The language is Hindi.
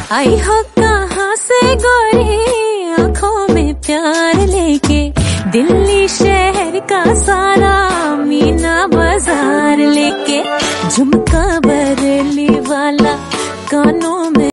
आई हो कहाँ से गोरी, आंखों में प्यार लेके, दिल्ली शहर का